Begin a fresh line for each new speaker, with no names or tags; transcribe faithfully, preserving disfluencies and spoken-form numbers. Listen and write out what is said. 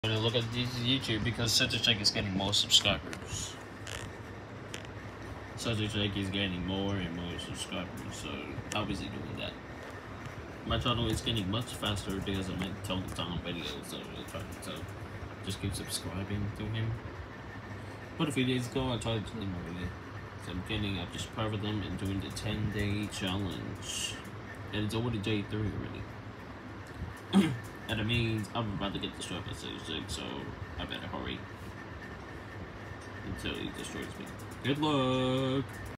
I'm gonna look at these YouTube because Zeczigzag is getting more subscribers. Zeczigzag is getting more and more subscribers, so how is he doing that? My channel is getting much faster because I make total time videos, so so just keep subscribing to him. But a few days ago I tried to delete my video, so I'm getting up just private them and doing the ten day challenge, and it's already day three already. And it means I'm about to get destroyed by Zeczigzag, so I better hurry until he destroys me. Good luck!